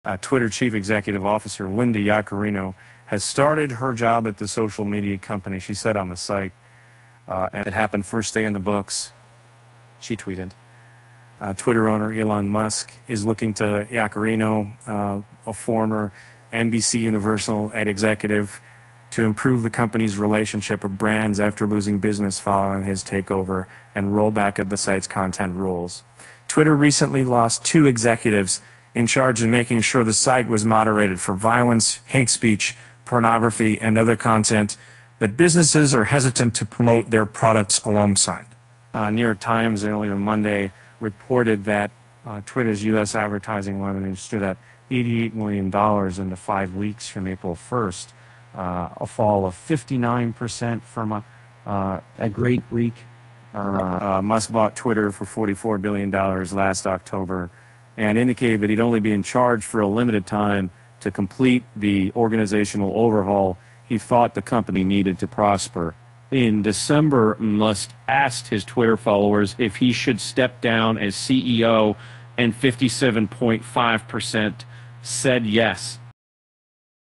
Twitter Chief Executive Officer Linda Yaccarino has started her job at the social media company. She said on the site, and it happened first day in the books. She tweeted, Twitter owner Elon Musk is looking to Yaccarino, a former NBC Universal ad executive, to improve the company's relationship with brands after losing business following his takeover and rollback of the site's content rules. Twitter recently lost 2 executives in charge of making sure the site was moderated for violence, hate speech, pornography, and other content that businesses are hesitant to promote their products alongside. New York Times earlier Monday reported that Twitter's U.S. advertising revenue stood at $88 million in the 5 weeks from April 1st, a fall of 59% from a great week. Musk bought Twitter for $44 billion last October and indicated that he'd only be in charge for a limited time to complete the organizational overhaul he thought the company needed to prosper. In December, Musk asked his Twitter followers if he should step down as CEO, and 57.5% said yes.